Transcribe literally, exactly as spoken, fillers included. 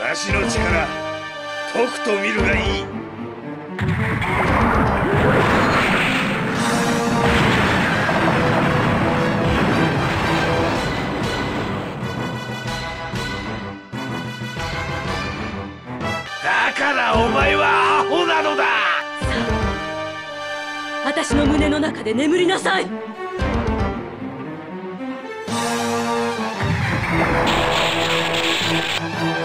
わしの力とくと見るがいい。だからお前はアホなのだ。 さあ、私の胸の中で眠りなさい。 you